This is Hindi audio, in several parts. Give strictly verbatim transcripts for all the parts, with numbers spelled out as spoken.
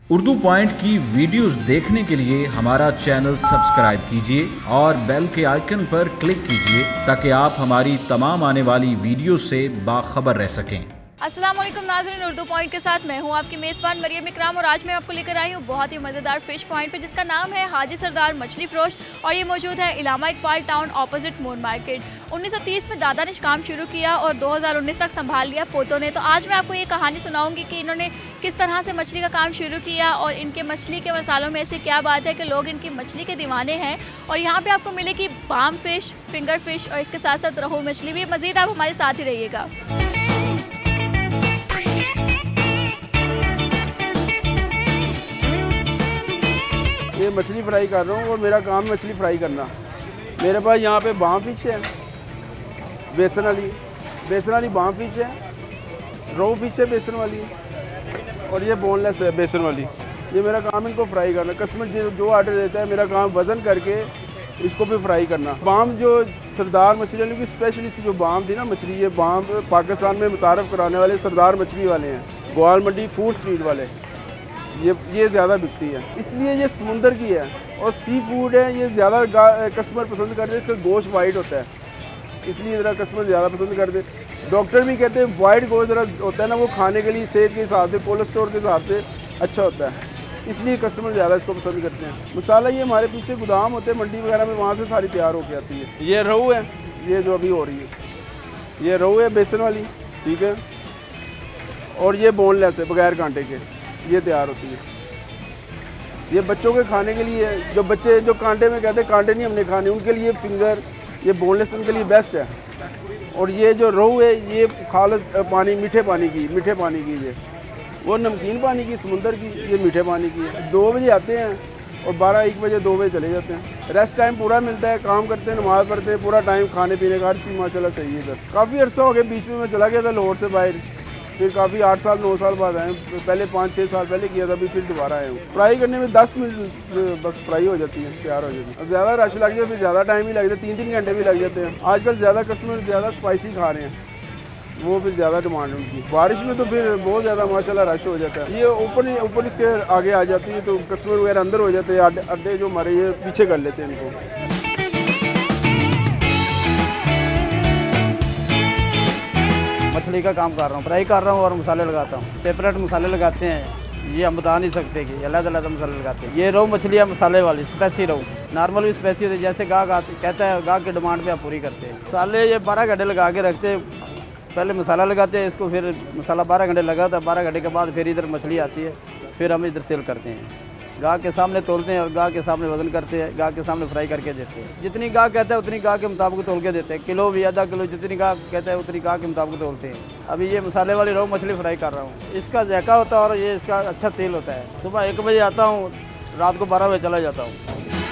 उर्दू पॉइंट की वीडियोस देखने के लिए हमारा चैनल सब्सक्राइब कीजिए और बेल के आइकन पर क्लिक कीजिए ताकि आप हमारी तमाम आने वाली वीडियो से बाखबर रह सकें। अस्सलाम वालेकुम नाज़रीन, उर्दू पॉइंट के साथ मैं हूं आपकी मेज़बान मरियम इकराम और आज मैं आपको लेकर आई हूं बहुत ही मज़ेदार फ़िश पॉइंट पे जिसका नाम है हाजी सरदार मछली फ़रोश और ये मौजूद है Allama Iqbal town opposite moon market. उन्नीस सौ तीस में दादा ने काम शुरू किया और दो हज़ार उन्नीस तक संभाल लिया पोतों ने। तो आज मैं आपको ये कहानी सुनाऊंगी कि इन्होंने किस तरह से मछली का काम शुरू किया और इनके मछली के मसालों में ऐसी क्या बात है कि लोग इनकी मछली के दीवाने हैं। और यहाँ पर आपको मिलेगी बाम फ़िश, फिंगर फ़िश और इसके साथ साथ रोहू मछली भी। मज़ीद आप हमारे साथ ही रहिएगा। ये मछली फ्राई कर रहा हूँ और मेरा काम है मछली फ्राई करना। मेरे पास यहाँ पे बाम फिश है, बेसन वाली बेसन वाली बाम फिश है, रो फिश है बेसन वाली, और ये बोनलेस है बेसन वाली। ये मेरा काम है इनको फ्राई करना। कस्टमर जो जो ऑर्डर देता है मेरा काम वज़न करके इसको भी फ्राई करना। बाम जो सरदार मछली वाली की स्पेशलिस्ट जो बाम थी ना मछली, ये बाम पाकिस्तान में मुतारफ़ कराने वाले सरदार मछली वाले हैं, ग्वाल मंडी फूड स्ट्रीट वाले। ये ये ज़्यादा बिकती है, इसलिए ये समुंदर की है और सी फूड है। ये ज़्यादा कस्टमर पसंद करते हैं, इसका गोश्त वाइट होता है, इसलिए ज़रा कस्टमर ज़्यादा पसंद करते हैं। डॉक्टर भी कहते हैं वाइट गोश्त ज़रा होता है ना, वो खाने के लिए सेहत के हिसाब से, कोलेस्ट्रॉल के हिसाब से अच्छा होता है, इसलिए कस्टमर ज़्यादा इसको पसंद करते हैं। मसाला ये हमारे पीछे गोदाम होते हैं मंडी वगैरह में, वहाँ से सारी तैयार होकर आती है। ये रोहू है, ये जो अभी हो रही है, ये रोहू है बेसन वाली, ठीक है, और ये बोनलेस है बगैर कांटे के, ये तैयार होती है। ये बच्चों के खाने के लिए, जो बच्चे जो कांटे में कहते हैं कांटे नहीं हमने खाने, उनके लिए फिंगर, ये बोनलेस उनके लिए बेस्ट है। और ये जो रोहू है ये खालस पानी, मीठे पानी की, मीठे पानी की, ये वो नमकीन पानी की, समुंदर की, ये मीठे पानी की है। दो बजे आते हैं और बारह एक बजे दो बजे चले जाते हैं। रेस्ट टाइम पूरा मिलता है, काम करते हैं, नमाज़ पढ़ते हैं, पूरा टाइम खाने पीने का हर चीज़ माशाल्लाह सही है सर। काफ़ी अर्सा हो गया, बीच में मैं चला गया था लाहौर से बाहर, फिर काफ़ी आठ साल नौ साल बाद आए, पहले पाँच छः साल पहले किया था, अभी फिर दोबारा आए हूँ। फ्राई करने में दस मिनट बस फ्राई हो जाती है, तैयार हो जाती है। ज़्यादा रश लग जाए फिर ज़्यादा टाइम ही लग जाता है, तीन तीन घंटे भी लग जाते हैं। आजकल ज़्यादा कस्टमर ज़्यादा स्पाइसी खा रहे हैं, वो फिर ज़्यादा डिमांड है उनकी। बारिश में तो फिर बहुत ज़्यादा माशाल्लाह रश हो जाता है। ये ऊपर ऊपर इसके आगे आ जाती है तो कस्टमर वगैरह अंदर हो जाते हैं, अड्डे जो हमारे ये पीछे कर लेते हैं इनको। मछली का काम कर रहा हूँ, फ्राई कर रहा हूँ और मसाले लगाता हूँ। सेपरेट मसाले लगाते हैं, ये हम बता नहीं सकते कि अलग अलग मसाले लगाते हैं। ये रोहू मछली है मसाले वाली, स्पेसी रोहू, नॉर्मल भी स्पेसी होती है, जैसे गाहक आते कहता है गाहक की डिमांड पे आप पूरी करते हैं। मसाले ये बारह घंटे लगा के रखते हैं, पहले मसाला लगाते हैं इसको, फिर मसाला बारह घंटे लगा था, बारह घंटे के बाद फिर इधर मछली आती है, फिर हम इधर सेल करते हैं। गाहक के सामने तोलते हैं और गाहक के सामने वजन करते हैं, गाहक के सामने फ्राई करके देते हैं। जितनी गाहक कहता है उतनी गाहक के मुताबिक तोल के देते हैं, किलो भी आधा किलो, जितनी गाहक कहता है उतनी गाहक के मुताबिक तोलते हैं। अभी ये मसाले वाली रोहू मछली फ्राई कर रहा हूँ। इसका जायका होता है और ये इसका अच्छा तेल होता है। सुबह एक बजे आता हूँ, रात को बारह बजे चला जाता हूँ।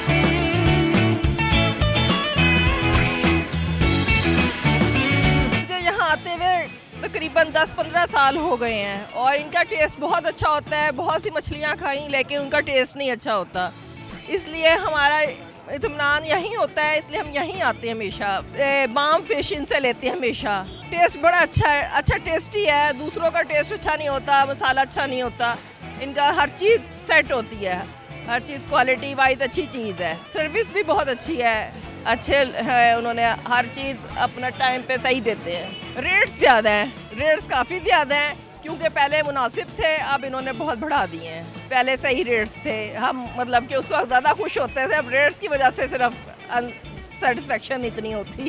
यहाँ आते हुए तकरीबन दस पंद्रह साल हो गए हैं और इनका टेस्ट बहुत अच्छा होता है। बहुत सी मछलियाँ खाई लेकिन उनका टेस्ट नहीं अच्छा होता, इसलिए हमारा इत्मीनान यहीं होता है, इसलिए हम यहीं आते हैं हमेशा। बाम फिश इनसे लेते हैं हमेशा। टेस्ट बड़ा अच्छा है, अच्छा टेस्टी है। दूसरों का टेस्ट अच्छा नहीं होता, मसाला अच्छा नहीं होता, इनका हर चीज़ सेट होती है, हर चीज़ क्वालिटी वाइज अच्छी चीज़ है। सर्विस भी बहुत अच्छी है, अच्छे है, उन्होंने हर चीज़ अपना टाइम पे सही देते हैं। रेट्स ज़्यादा हैं, रेट्स काफ़ी ज़्यादा हैं क्योंकि पहले मुनासिब थे, अब इन्होंने बहुत बढ़ा दिए हैं। पहले सही रेट्स थे, हम मतलब कि उस वक्त ज़्यादा खुश होते थे, अब रेट्स की वजह से सिर्फ सेटिस्फेक्शन इतनी होती।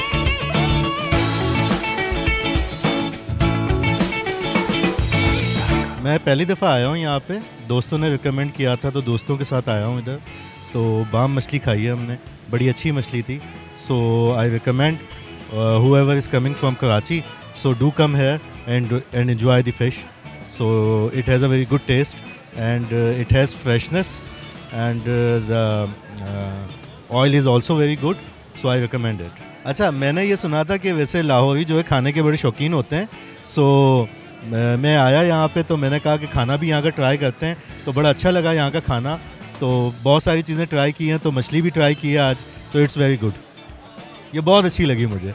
मैं पहली दफ़ा आया हूँ यहाँ पे, दोस्तों ने रिकमेंड किया था तो दोस्तों के साथ आया हूँ इधर। तो बाम मछली खाई है हमने, बड़ी अच्छी मछली थी। So I recommend whoever is coming from Karachi, so do come here and and enjoy the fish. So it has a very good taste and uh, it has freshness and uh, the uh, oil is also very good, so I recommend it. अच्छा, मैंने ये सुना था कि वैसे लाहौरी जो है खाने के बड़े शौकीन होते हैं। सो मैं आया यहाँ पे तो मैंने कहा कि खाना भी यहाँ का ट्राई करते हैं, तो बड़ा अच्छा लगा यहाँ का खाना। तो बहुत सारी चीज़ें ट्राई की हैं, तो मछली भी ट्राई की है आज, तो इट्स वेरी गुड, ये बहुत अच्छी लगी मुझे।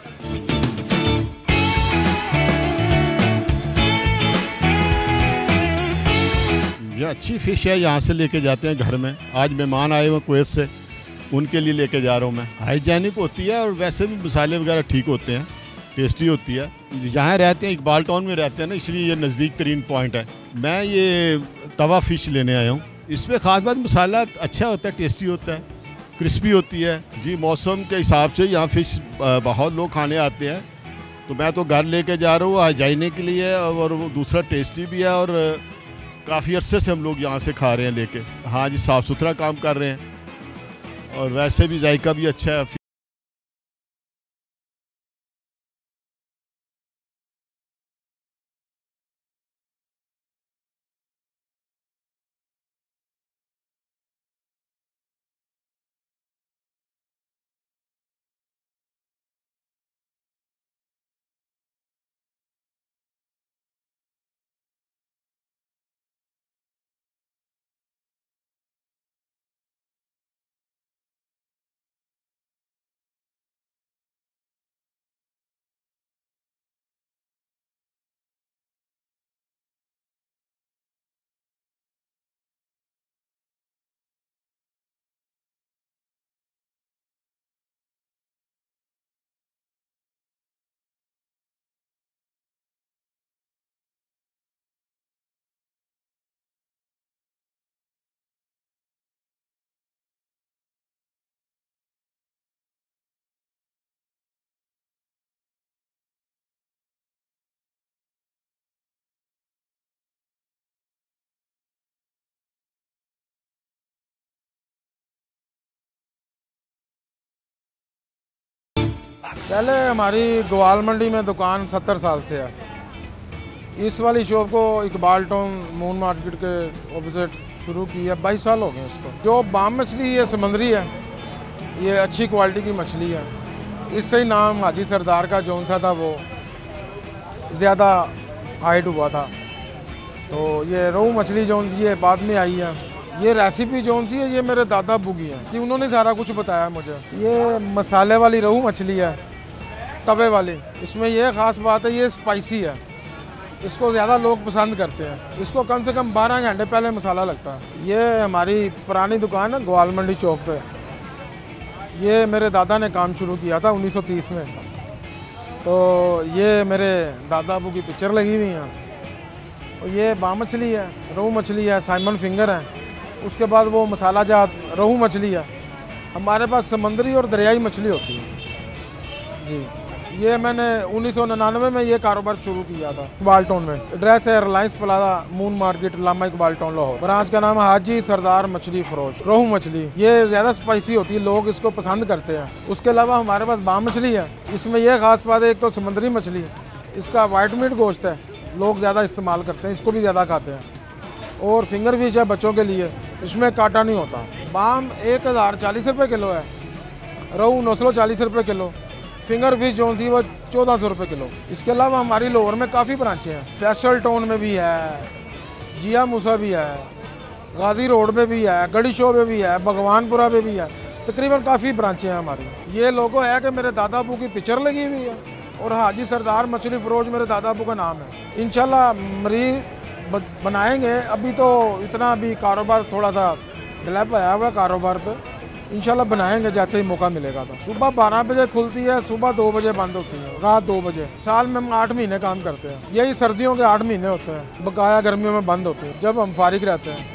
ये अच्छी फ़िश है, यहाँ से लेके जाते हैं घर में। आज मेहमान आए हुए कुवैत से, उनके लिए लेके जा रहा हूँ मैं। हाइजेनिक होती है और वैसे भी मसाले वगैरह ठीक होते हैं, टेस्टी होती है। यहाँ रहते हैं, इकबाल टाउन में रहते हैं ना, इसलिए ये नज़दीक तरीन पॉइंट है। मैं ये तवा फ़िश लेने आया हूँ। इसमें ख़ास बात मसाला अच्छा होता है, टेस्टी होता है, क्रिस्पी होती है जी। मौसम के हिसाब से यहाँ फ़िश बहुत लोग खाने आते हैं, तो मैं तो घर लेके जा रहा हूँ हाइजीनिक के लिए, और वो दूसरा टेस्टी भी है, और काफ़ी अरसे से हम लोग यहाँ से खा रहे हैं लेके। हाँ जी, साफ़ सुथरा काम कर रहे हैं और वैसे भी जायका भी अच्छा है। पहले हमारी ग्वाल मंडी में दुकान सत्तर साल से है। इस वाली शॉप को इकबाल टाउन मून मार्केट के ऑपोजिट शुरू की है, बाईस साल हो गए इसको। जो बाम मछली ये समंदरी है, ये अच्छी क्वालिटी की मछली है। इससे ही नाम हाजी सरदार का जौन सा था वो ज़्यादा हाइट हुआ था। तो ये रोहू मछली जौन सी ये बाद में आई है। ये रेसिपी जौन सी है ये मेरे दादा अब्बू की है कि उन्होंने सारा कुछ बताया मुझे। ये मसाले वाली रोहू मछली है, तवे वाली। इसमें यह ख़ास बात है, ये स्पाइसी है, इसको ज़्यादा लोग पसंद करते हैं। इसको कम से कम बारह घंटे पहले मसाला लगता है। ये हमारी पुरानी दुकान है ग्वाल मंडी चौक पे। ये मेरे दादा ने काम शुरू किया था उन्नीस सौ तीस में। तो ये मेरे दादा अब्बू की पिक्चर लगी हुई है। और ये बाम मछली है, रोहू मछली है, साइमन फिंगर है। उसके बाद वो मसाला जात रोहू मछली है। हमारे पास समंदरी और दरियाई मछली होती है जी। ये मैंने उन्नीस सौ निन्यानवे में ये कारोबार शुरू किया था इकबाल टाउन में। एड्रेस है Reliance plaza moon market, Allama Iqbal town Lahore. Branch का नाम है हाजी सरदार मछली फरोश। रोहू मछली ये ज़्यादा स्पाइसी होती है, लोग इसको पसंद करते हैं। उसके अलावा हमारे पास बाम मछली है। इसमें यह खास बात है, एक तो समंदरी मछली, इसका वाइट मीट गोश्त है, लोग ज़्यादा इस्तेमाल करते हैं, इसको भी ज़्यादा खाते हैं। और फिंगर फिश है बच्चों के लिए, इसमें कांटा नहीं होता। बाम एक हज़ार चालीस रुपये किलो है, रोहू नौ सौ चालीस रुपये किलो, फिंगर फिश जो थी वो चौदह सौ रुपये किलो। इसके अलावा हमारी लाहौर में काफ़ी ब्रांचें हैं। फैसल टाउन में भी है, जिया मूसा भी है, गाजी रोड में भी है, गढ़ी शो में भी है, भगवानपुरा में भी है। तकरीबन काफ़ी ब्रांचें हैं हमारी। ये लोगो है कि मेरे दादा अबू की पिक्चर लगी हुई है और हाजी सरदार मछली फरोज मेरे दादा अबू का नाम है। इंशाल्लाह मरीज बनाएंगे। अभी तो इतना अभी कारोबार थोड़ा सा गलैप आया हुआ है कारोबार पे। इंशाल्लाह बनाएंगे जैसे ही मौका मिलेगा। तो सुबह बारह बजे खुलती है, सुबह दो बजे बंद होती है, रात दो बजे। साल में हम आठ महीने काम करते हैं। यही सर्दियों के आठ महीने होते हैं, बकाया गर्मियों में बंद होते हैं जब हम फारिग रहते हैं।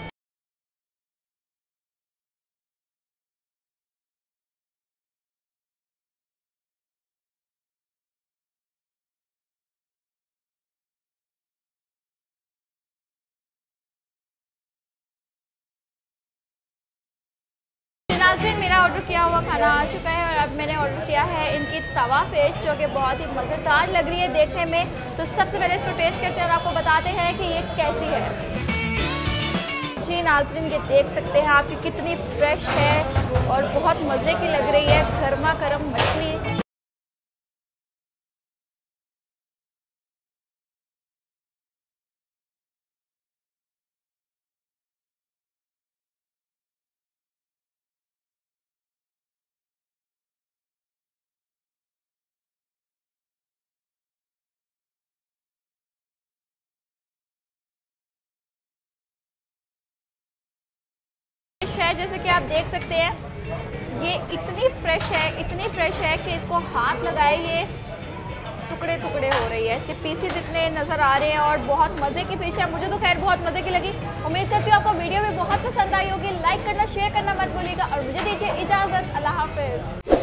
नाज़रीन, मेरा ऑर्डर किया हुआ खाना आ चुका है और अब मैंने ऑर्डर किया है इनकी तवा फिश, जो कि बहुत ही मज़ेदार लग रही है देखने में। तो सबसे पहले इसको टेस्ट करते हैं और आपको बताते हैं कि ये कैसी है। जी नाज़रीन, ये देख सकते हैं आप कि कितनी फ्रेश है और बहुत मज़े की लग रही है, गर्मा गर्म मछली। जैसे कि आप देख सकते हैं ये इतनी फ्रेश है, इतनी फ्रेश है कि इसको हाथ लगाए ये टुकड़े टुकड़े हो रही है। इसके पीसेस इतने नज़र आ रहे हैं और बहुत मज़े की फिश है। मुझे तो खैर बहुत मज़े की लगी। उम्मीद करती हूँ आपको वीडियो भी बहुत पसंद आई होगी। लाइक करना, शेयर करना मत भूलिएगा और मुझे दीजिए इजाज़त। अल्लाह हाफ़िज़।